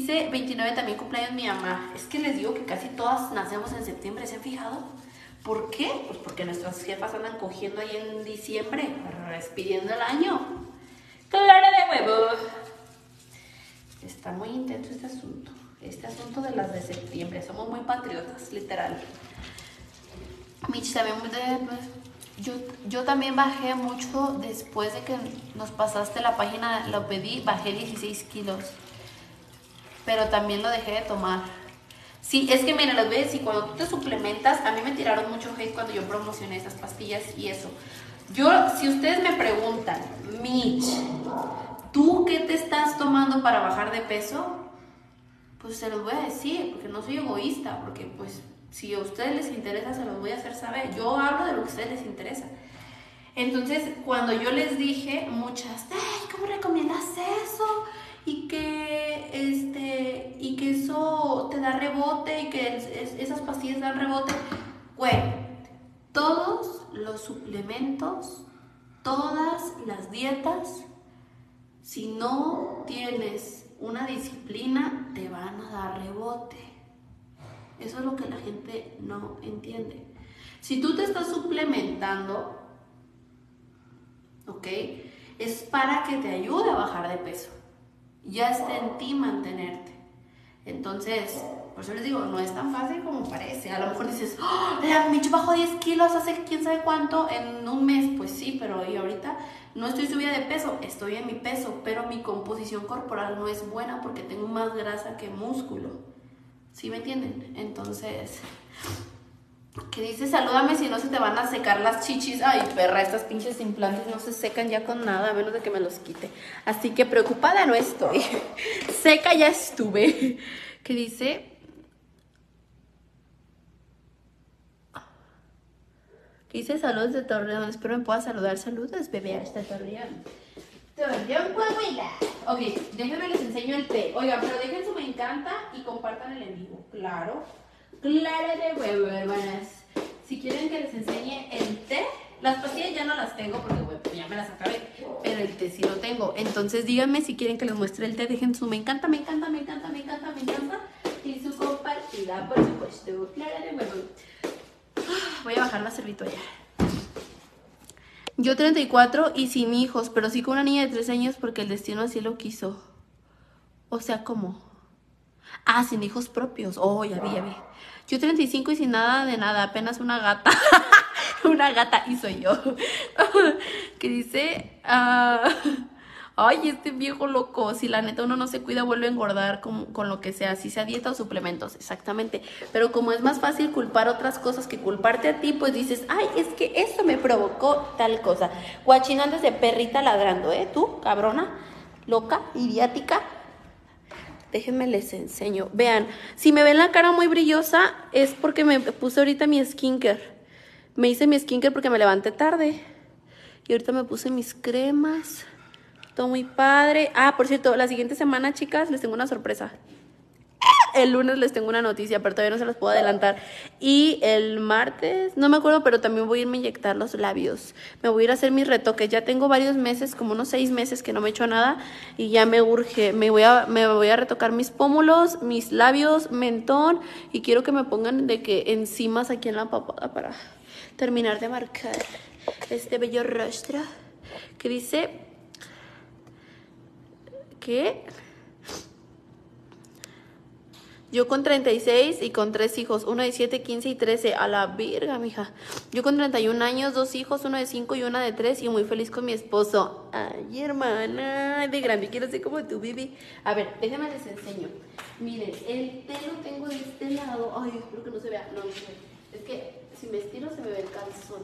dice 29 también cumpleaños mi mamá. Es que les digo que casi todas nacemos en septiembre, ¿se han fijado? ¿Por qué? Pues porque nuestras jefas andan cogiendo ahí en diciembre, despidiendo el año. ¡Clara de huevo! Está muy intenso este asunto de las de septiembre. Somos muy patriotas, literal. Mitch, también yo también bajé mucho después de que nos pasaste la página, lo pedí, bajé 16 kilos. Pero también lo dejé de tomar. Sí, es que miren, les voy a decir, cuando tú te suplementas, a mí me tiraron mucho hate cuando yo promocioné esas pastillas y eso. Si ustedes me preguntan, Mitch, ¿tú qué te estás tomando para bajar de peso? Pues se los voy a decir, porque no soy egoísta, porque pues si a ustedes les interesa se los voy a hacer saber. Yo hablo de lo que a ustedes les interesa. Entonces, cuando yo les dije, muchas, ay, ¿cómo recomiendas eso? Y que eso te da rebote y que esas pastillas dan rebote. Güey, todos los suplementos, todas las dietas, si no tienes una disciplina, te van a dar rebote. Eso es lo que la gente no entiende. Si tú te estás suplementando, ¿ok? Es para que te ayude a bajar de peso. Ya está en ti mantenerte. Entonces, por eso les digo, no es tan fácil como parece. A lo mejor dices, ¡oh, la Mitch bajó 10 kilos hace quién sabe cuánto en un mes! Pues sí, pero y ahorita no estoy subida de peso, estoy en mi peso, pero mi composición corporal no es buena porque tengo más grasa que músculo. ¿Sí me entienden? Entonces, que dice, salúdame si no se te van a secar las chichis. Ay, perra, estas pinches implantes no se secan ya con nada, a menos de que me los quite. Así que preocupada no estoy. Seca ya estuve. Que dice... Que dice, saludos de Torreón. Espero me pueda saludar. Saludos, bebé, hasta Torreón. Torreón, Coahuila. Ok, déjenme les enseño el té. Oigan, pero dejen su me encanta y compartan el en vivo. Claro. Claro de huevo, hermanas. Si quieren que les enseñe el té, las pastillas ya no las tengo porque bueno, ya me las acabé, pero el té sí lo tengo. Entonces díganme si quieren que les muestre el té, dejen su me encanta, me encanta, me encanta, me encanta, me encanta y su compartida, por supuesto. Claro de huevo. Voy a bajar la servitoalla. Yo 34 y sin hijos, pero sí con una niña de 3 años porque el destino así lo quiso. O sea, ¿cómo? Ah, sin hijos propios. Oh, ya vi. Yo 35 y sin nada de nada, apenas una gata. Una gata y soy yo. Que dice, ay, este viejo loco, si la neta uno no se cuida vuelve a engordar con lo que sea, si sea dieta o suplementos, exactamente. Pero como es más fácil culpar otras cosas que culparte a ti, pues dices, ay, es que eso me provocó tal cosa. Guachinantes de perrita ladrando, tú, cabrona, loca, idiática. Déjenme les enseño. Vean, si me ven la cara muy brillosa es porque me puse ahorita mi skincare. Me hice mi skincare porque me levanté tarde. Y ahorita me puse mis cremas. Todo muy padre. Ah, por cierto, la siguiente semana, chicas, les tengo una sorpresa. El lunes les tengo una noticia, pero todavía no se las puedo adelantar. Y el martes, no me acuerdo, pero también voy a irme a inyectar los labios. Me voy a ir a hacer mis retoques. Ya tengo varios meses, como unos 6 meses que no me he hecho nada. Y ya me urge. Me voy a retocar mis pómulos, mis labios, mentón. Y quiero que me pongan de que enzimas aquí en la papada para terminar de marcar este bello rostro. Que dice que... Yo con 36 y con 3 hijos, uno de 7, 15 y 13. A la virga, mija. Yo con 31 años, 2 hijos, uno de 5 y una de 3 y muy feliz con mi esposo. Ay, hermana, de grande quiero ser como tu baby. A ver, déjenme les enseño. Miren, el té lo tengo de este lado. Ay, espero que no se vea. No sé. Es que si me estiro se me ve el calzón.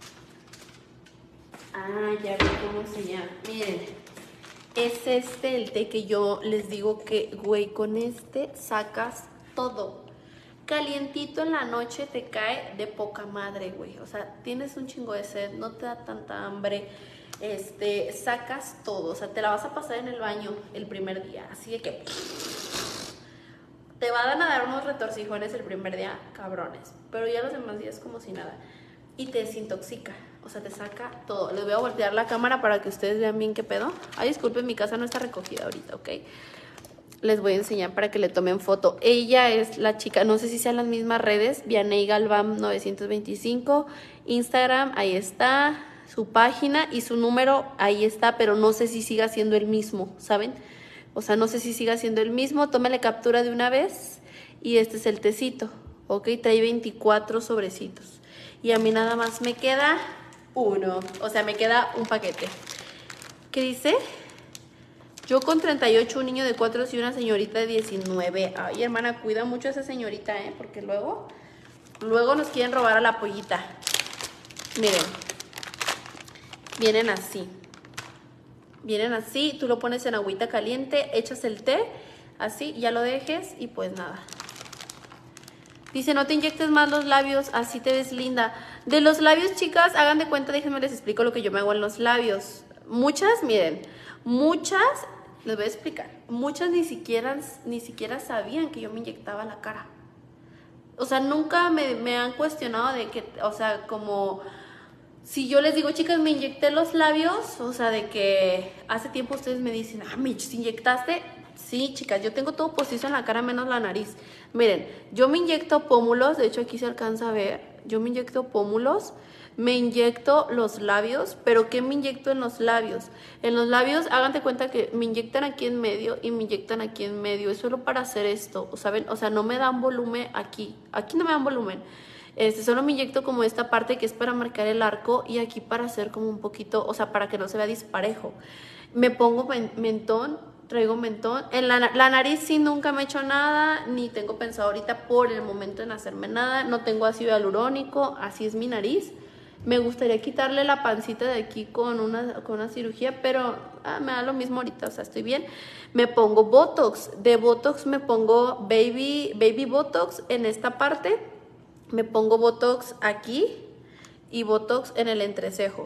Ah, ya vi cómo enseñar. Miren. Es el té que yo les digo que, güey, con este sacas todo. Calientito en la noche te cae de poca madre, güey. O sea, tienes un chingo de sed, no te da tanta hambre. Sacas todo. O sea, te la vas a pasar en el baño el primer día. Así de que te van a dar unos retorcijones el primer día, cabrones. Pero ya los demás días como si nada. Y te desintoxica. O sea, te saca todo. Les voy a voltear la cámara para que ustedes vean bien qué pedo. Ay, disculpen, mi casa no está recogida ahorita, ¿ok? les voy a enseñar para que le tomen foto. Ella es la chica, no sé si sean las mismas redes, Vianey Galván 925, Instagram, ahí está, su página y su número, ahí está, pero no sé si siga siendo el mismo, ¿saben? O sea, no sé si siga siendo el mismo, tómale captura de una vez y este es el tecito, ¿ok? Trae 24 sobrecitos y a mí nada más me queda uno, o sea, me queda un paquete. ¿Qué dice? Yo con 38, un niño de 4 y una señorita de 19. Ay, hermana, cuida mucho a esa señorita, porque luego nos quieren robar a la pollita. Miren, vienen así. Vienen así, tú lo pones en agüita caliente, echas el té, así, ya lo dejes y pues nada. Dice, no te inyectes más los labios, así te ves linda. De los labios, chicas, hagan de cuenta, déjenme les explico lo que yo me hago en los labios. Muchas, miren, muchas, les voy a explicar, muchas ni siquiera sabían que yo me inyectaba la cara. O sea, nunca me han cuestionado de que, o sea, como si yo les digo, chicas, me inyecté los labios, o sea, de que hace tiempo ustedes me dicen, ah, Mitch, ¿te inyectaste? Sí, chicas, yo tengo todo postizo en la cara menos la nariz. Miren, yo me inyecto pómulos, de hecho aquí se alcanza a ver, yo me inyecto pómulos, me inyecto los labios, pero ¿qué me inyecto en los labios? En los labios, hagan de cuenta que me inyectan aquí en medio y me inyectan aquí en medio, es solo para hacer esto, ¿saben? O sea, no me dan volumen aquí no me dan volumen. Solo me inyecto como esta parte que es para marcar el arco y aquí para hacer como un poquito, o sea, para que no se vea disparejo. Me pongo mentón, traigo mentón. En la nariz sí nunca me he hecho nada, ni tengo pensado ahorita por el momento en hacerme nada. No tengo ácido hialurónico, así es mi nariz. Me gustaría quitarle la pancita de aquí con una cirugía, pero me da lo mismo ahorita, o sea, estoy bien. Me pongo Botox. De Botox me pongo baby Botox en esta parte. Me pongo Botox aquí y Botox en el entrecejo.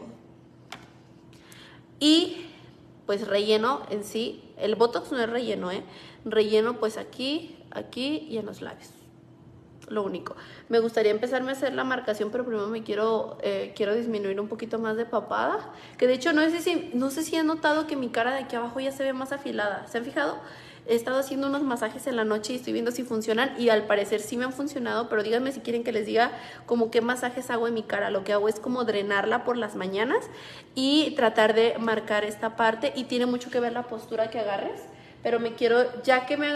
Y pues relleno en sí. El Botox no es relleno, relleno pues aquí y en los labios. Lo único. Me gustaría empezarme a hacer la marcación, pero primero me quiero disminuir un poquito más de papada. Que de hecho no sé si han notado que mi cara de aquí abajo ya se ve más afilada. ¿Se han fijado? He estado haciendo unos masajes en la noche y estoy viendo si funcionan y al parecer sí me han funcionado, pero díganme si quieren que les diga como qué masajes hago en mi cara. Lo que hago es como drenarla por las mañanas y tratar de marcar esta parte y tiene mucho que ver la postura que agarres. Pero me quiero, ya que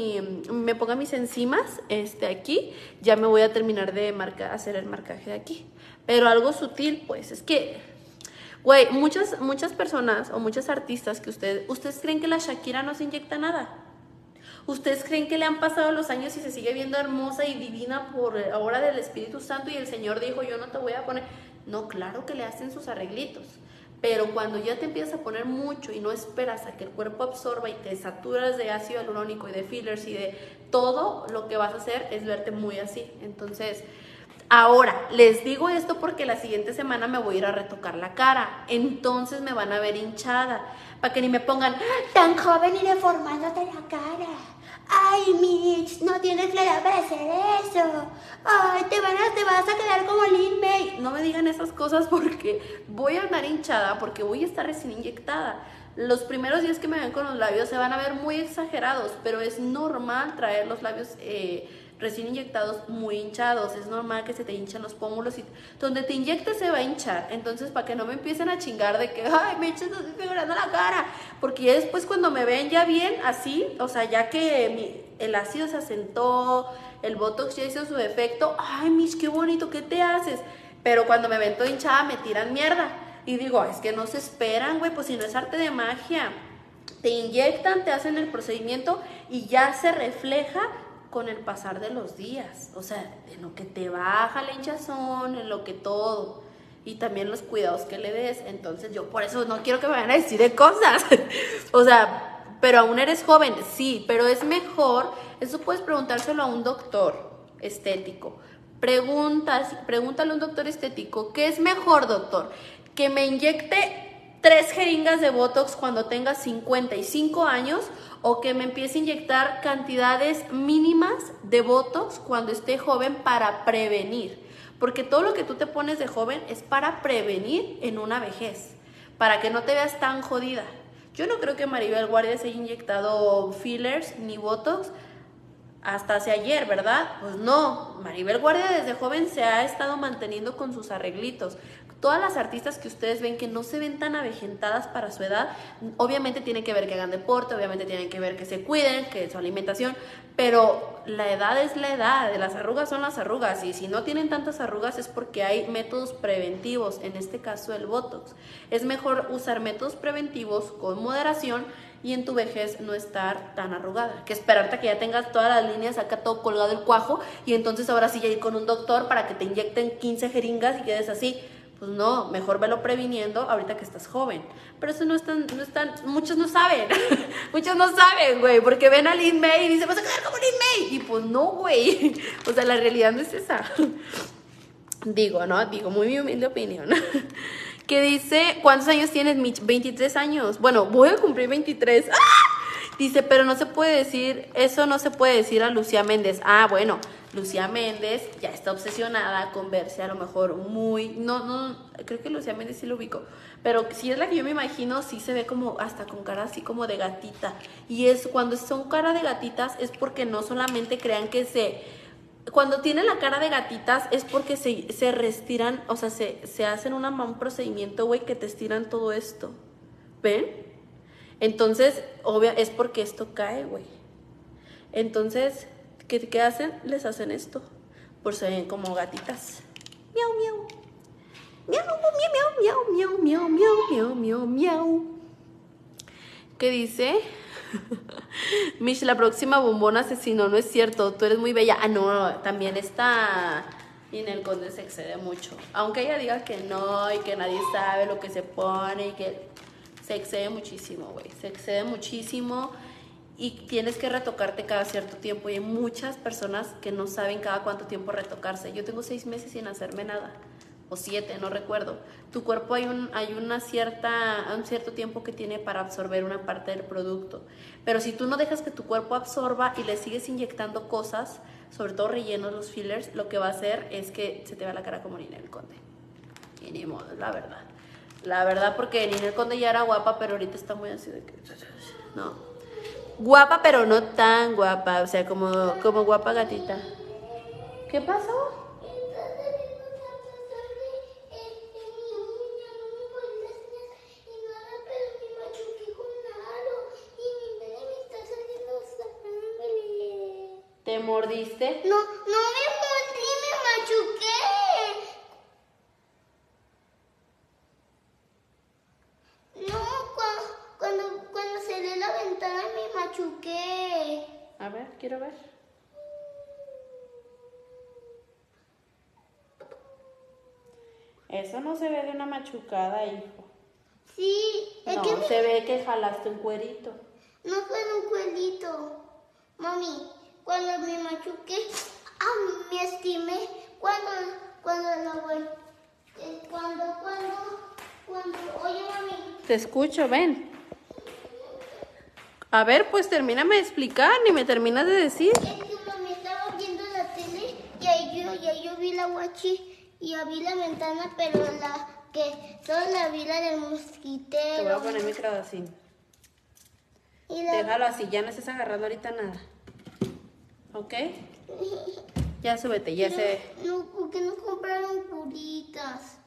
me ponga mis enzimas aquí, ya me voy a terminar de hacer el marcaje de aquí. Pero algo sutil, pues, es que, güey, muchas personas o muchos artistas que ustedes creen que la Shakira no se inyecta nada. ¿Ustedes creen que le han pasado los años y se sigue viendo hermosa y divina por obra del Espíritu Santo y el Señor dijo, yo no te voy a poner? No, claro que le hacen sus arreglitos. Pero cuando ya te empiezas a poner mucho y no esperas a que el cuerpo absorba y te saturas de ácido hialurónico y de fillers y de todo, lo que vas a hacer es verte muy así. Entonces, ahora, les digo esto porque la siguiente semana me voy a ir a retocar la cara. Entonces me van a ver hinchada. Para que ni me pongan, tan joven y deformándote la cara. Ay, Mitch, no tienes la edad para hacer eso. Ay, te vas a quedar como Lin May. No me digan esas cosas porque voy a andar hinchada, porque voy a estar recién inyectada. Los primeros días que me ven con los labios se van a ver muy exagerados, pero es normal traer los labios recién inyectados muy hinchados. Es normal que se te hinchan los pómulos y donde te inyectes se va a hinchar. Entonces, para que no me empiecen a chingar de que, ay, me echas figurando la cara. Porque ya después cuando me ven ya bien así, o sea, ya que el ácido se asentó, el Botox ya hizo su efecto, ay, Mitch, qué bonito, ¿qué te haces? Pero cuando me ven toda hinchada me tiran mierda. Y digo, es que no se esperan, güey, pues si no es arte de magia. Te inyectan, te hacen el procedimiento y ya se refleja con el pasar de los días, o sea, en lo que te baja la hinchazón, en lo que todo, y también los cuidados que le des. Entonces yo por eso no quiero que me vayan a decir de cosas, o sea, pero aún eres joven, sí, pero es mejor, eso puedes preguntárselo a un doctor estético, pregúntale a un doctor estético, ¿qué es mejor, doctor? ¿Que me inyecte 3 jeringas de Botox cuando tenga 55 años o que me empiece a inyectar cantidades mínimas de Botox cuando esté joven para prevenir? Porque todo lo que tú te pones de joven es para prevenir en una vejez, para que no te veas tan jodida. Yo no creo que Maribel Guardia se haya inyectado fillers ni botox hasta hace ayer, ¿verdad? Pues no, Maribel Guardia desde joven se ha estado manteniendo con sus arreglitos. Todas las artistas que ustedes ven que no se ven tan avejentadas para su edad, obviamente tienen que ver que hagan deporte, obviamente tienen que ver que se cuiden, que su alimentación, pero la edad es la edad, las arrugas son las arrugas, y si no tienen tantas arrugas es porque hay métodos preventivos, en este caso el Botox. Es mejor usar métodos preventivos con moderación y en tu vejez no estar tan arrugada, que esperarte a que ya tengas todas las líneas acá todo colgado el cuajo y entonces ahora sí ya ir con un doctor para que te inyecten 15 jeringas y quedes así. Pues no, mejor velo previniendo ahorita que estás joven. Pero eso no es tan, muchos no saben, muchos no saben, güey, porque ven a Lin May y dicen, vas a quedar como Lin May. Y pues no, güey, o sea, la realidad no es esa. Digo, ¿no? Digo, muy humilde opinión. Que dice, ¿cuántos años tienes, Mitch? 23 años. Bueno, voy a cumplir 23. ¡Ah! Dice, pero no se puede decir, eso no se puede decir a Lucía Méndez. Ah, bueno, Lucía Méndez ya está obsesionada con verse a lo mejor muy... No, creo que Lucía Méndez sí lo ubico. Pero si es la que yo me imagino, sí se ve como hasta con cara así como de gatita. Y es cuando son cara de gatitas es porque no solamente crean que se... Cuando tienen la cara de gatitas es porque se restiran, o sea, se hacen un procedimiento, güey, que te estiran todo esto. ¿Ven? Entonces, obvio, es porque esto cae, güey. Entonces, ¿qué hacen? Les hacen esto. Por se ven como gatitas. Miau, miau. Miau, miau, miau, miau, miau, miau, miau, miau, miau. ¿Qué dice? Mish, la próxima bombona asesino, no es cierto, tú eres muy bella. Ah, no, también está Ninel Conde, se excede mucho. Aunque ella diga que no y que nadie sabe lo que se pone y que se excede muchísimo, güey. Se excede muchísimo y tienes que retocarte cada cierto tiempo. Y hay muchas personas que no saben cada cuánto tiempo retocarse. Yo tengo 6 meses sin hacerme nada. O 7, no recuerdo. Tu cuerpo hay un cierto tiempo que tiene para absorber una parte del producto. Pero si tú no dejas que tu cuerpo absorba y le sigues inyectando cosas, sobre todo rellenos, los fillers, lo que va a hacer es que se te va la cara como Ninel Conde. Y ni modo, es la verdad. La verdad, porque Ninel Conde ya era guapa, pero ahorita está muy así de que... No. Guapa, pero no tan guapa. O sea, como guapa gatita. ¿Qué pasó? ¿Te mordiste? No, no me mordí, me machuqué. No, cuando cerré la ventana me machuqué. A ver, quiero ver. Eso no se ve de una machucada, hijo. Sí, No, se ve que jalaste un cuerito. No fue un cuerito. Mami, cuando me machuqué, me estimé. Oye, mami. Te escucho, ven. A ver, pues termíname de explicar, ni me terminas de decir. Es que mami estaba viendo la tele y ahí yo vi la guachi y abrí la ventana, pero solo la vi la del mosquitero. Te voy a poner mi clavacín. Déjalo así, ya no estés agarrando ahorita nada. ¿Ok? Ya súbete, ya se... No, ¿por qué no compraron curitas?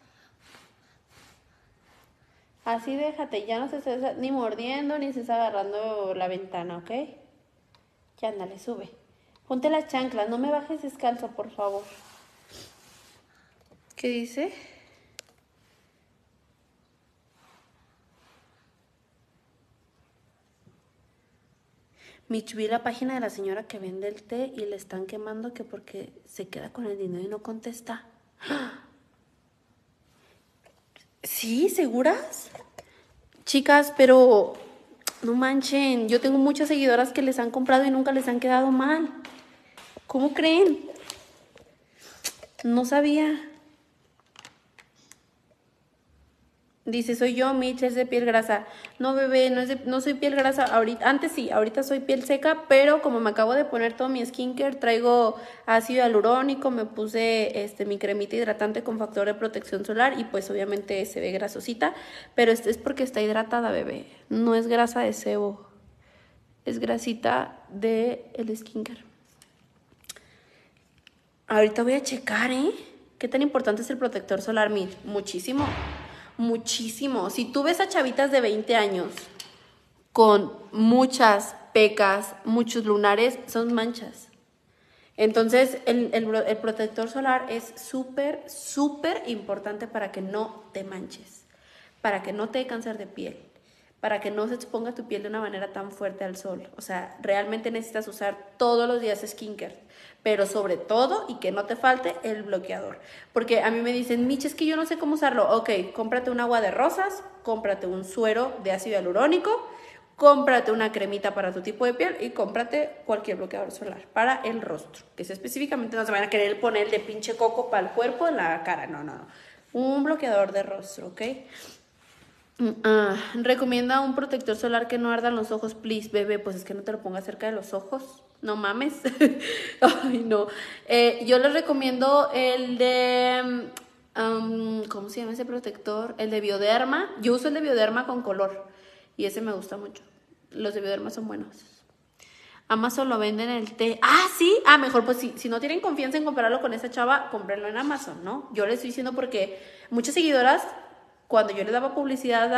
Así déjate, ya no se estés ni mordiendo ni se está agarrando la ventana, ¿ok? Ya ándale, sube. Ponte las chanclas, no me bajes descalzo, por favor. ¿Qué dice? Mitch, vi la página de la señora que vende el té y le están quemando que porque se queda con el dinero y no contesta. ¿Sí? ¿Seguras? Chicas, pero no manchen. Yo tengo muchas seguidoras que les han comprado y nunca les han quedado mal. ¿Cómo creen? No sabía. Dice, soy yo, Mitch, es de piel grasa. No, bebé, no soy piel grasa ahorita. Antes sí, ahorita soy piel seca, pero como me acabo de poner todo mi skincare, traigo ácido hialurónico, me puse mi cremita hidratante con factor de protección solar y pues obviamente se ve grasosita, pero es porque está hidratada, bebé. No es grasa de sebo, es grasita de el skincare. Ahorita voy a checar, ¿qué tan importante es el protector solar, Mitch? Muchísimo. Muchísimo. Si tú ves a chavitas de 20 años con muchas pecas, muchos lunares, son manchas. Entonces, el protector solar es súper, súper importante para que no te manches, para que no te dé cáncer de piel, para que no se exponga tu piel de una manera tan fuerte al sol. O sea, realmente necesitas usar todos los días skincare, pero sobre todo, y que no te falte, el bloqueador. Porque a mí me dicen, Mitch, es que yo no sé cómo usarlo. Ok, cómprate un agua de rosas, cómprate un suero de ácido hialurónico, cómprate una cremita para tu tipo de piel y cómprate cualquier bloqueador solar para el rostro. Que sea específicamente, no se van a querer poner el de pinche coco para el cuerpo en la cara. No. Un bloqueador de rostro, ¿ok? Recomienda un protector solar que no ardan los ojos, please, bebé. Pues es que no te lo pongas cerca de los ojos. No mames. Ay, no. Yo les recomiendo el de... ¿cómo se llama ese protector? El de Bioderma. Yo uso el de Bioderma con color. Y ese me gusta mucho. Los de Bioderma son buenos. Amazon lo venden en el té. Ah, sí. Mejor pues si no tienen confianza en comprarlo con esa chava, cómprenlo en Amazon, ¿no? Yo les estoy diciendo porque muchas seguidoras, cuando yo le daba publicidad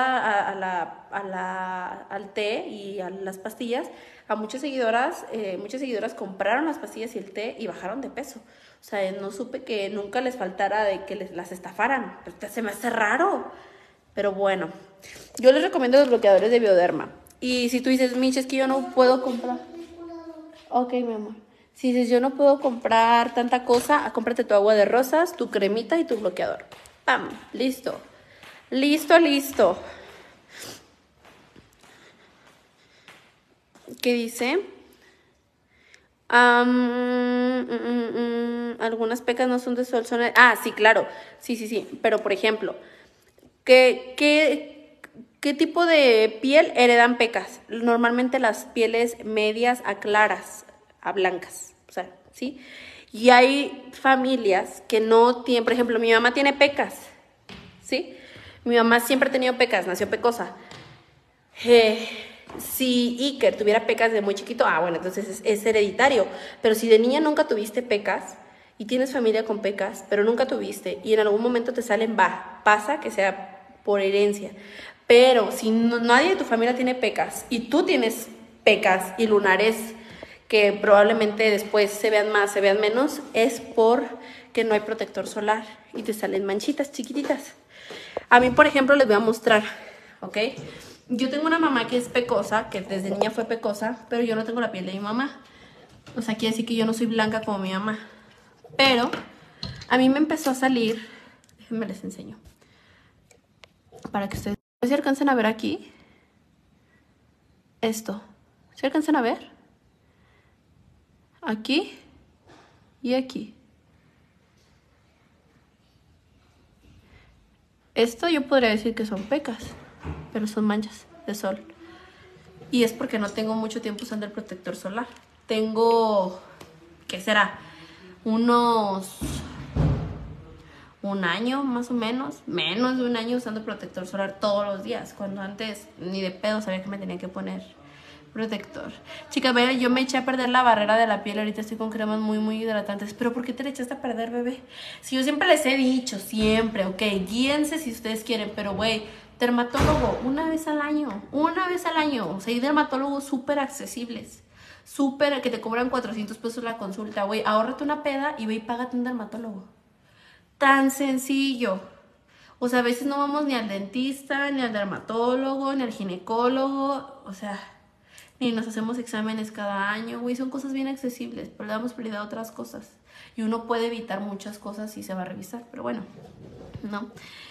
al té y a las pastillas, a muchas seguidoras compraron las pastillas y el té y bajaron de peso. O sea, no supe que nunca les faltara de que las estafaran. Se me hace raro. Pero bueno, yo les recomiendo los bloqueadores de Bioderma. Y si tú dices, Mitch, es que yo no puedo comprar. Ok, mi amor. Si dices, yo no puedo comprar tanta cosa, cómprate tu agua de rosas, tu cremita y tu bloqueador. ¡Pam! Listo. Listo. ¿Qué dice? Algunas pecas no son de sol, son... sí, claro. Sí. Pero, por ejemplo, ¿qué tipo de piel heredan pecas? Normalmente las pieles medias a claras, a blancas. O sea, ¿sí? Y hay familias que no tienen... Por ejemplo, mi mamá tiene pecas, ¿sí? Mi mamá siempre ha tenido pecas, nació pecosa. Si Iker tuviera pecas de muy chiquito, bueno, entonces es hereditario. Pero si de niña nunca tuviste pecas y tienes familia con pecas, pero nunca tuviste y en algún momento te salen, pasa que sea por herencia. Pero si nadie de tu familia tiene pecas y tú tienes pecas y lunares que probablemente después se vean más, se vean menos, es porque no hay protector solar y te salen manchitas chiquititas. A mí, por ejemplo, les voy a mostrar, ¿ok? Yo tengo una mamá que es pecosa, que desde niña fue pecosa, pero yo no tengo la piel de mi mamá. O sea, quiere decir que yo no soy blanca como mi mamá. Pero a mí me empezó a salir, déjenme les enseño, para que ustedes ¿se alcanzan a ver aquí? Esto, ¿se alcanzan a ver? Aquí y aquí. Esto yo podría decir que son pecas, pero son manchas de sol. Y es porque no tengo mucho tiempo usando el protector solar. Tengo, ¿qué será? Un año más o menos de un año usando protector solar todos los días. Cuando antes ni de pedo sabía que me tenía que poner protector. Chicas, vean, yo me eché a perder la barrera de la piel. Ahorita estoy con cremas muy, muy hidratantes. ¿Pero por qué te la echaste a perder, bebé? Si yo siempre les he dicho, siempre, ok, guíense si ustedes quieren. Pero, güey, dermatólogo, una vez al año. O sea, hay dermatólogos súper accesibles. Súper, que te cobran 400 pesos la consulta. Güey, ahórrate una peda y ve y págate un dermatólogo. Tan sencillo. O sea, a veces no vamos ni al dentista, ni al dermatólogo, ni al ginecólogo. O sea, ni nos hacemos exámenes cada año, güey. Son cosas bien accesibles, pero le damos prioridad a otras cosas. Y uno puede evitar muchas cosas si se va a revisar, pero bueno, no.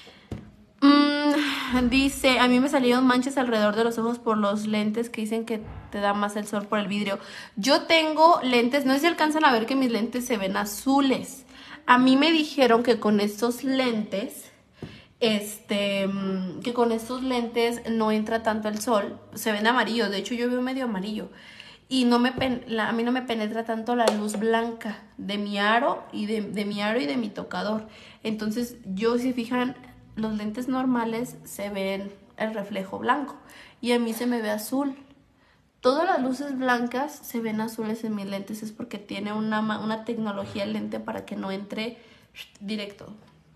Dice, a mí me salieron manchas alrededor de los ojos por los lentes que dicen que te da más el sol por el vidrio. Yo tengo lentes, no sé si alcanzan a ver que mis lentes se ven azules. A mí me dijeron que con estos lentes que con estos lentes no entra tanto el sol, se ven amarillos, de hecho yo veo medio amarillo y no a mí no me penetra tanto la luz blanca de mi aro y de mi aro y de mi tocador. Entonces yo, si fijan, los lentes normales se ven el reflejo blanco y a mí se me ve azul. Todas las luces blancas se ven azules en mis lentes, es porque tiene una tecnología el lente para que no entre directo.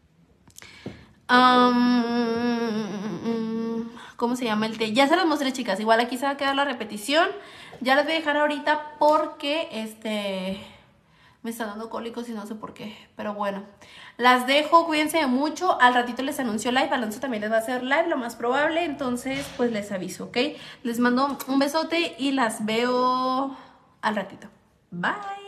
¿Cómo se llama el té? Ya se los mostré, chicas. Igual aquí se va a quedar la repetición. Ya les voy a dejar ahorita porque me está dando cólicos y no sé por qué. Pero bueno, las dejo. Cuídense mucho. Al ratito les anuncio live. Alonso también les va a hacer live, lo más probable. Entonces, pues les aviso, ¿ok? Les mando un besote y las veo al ratito. Bye.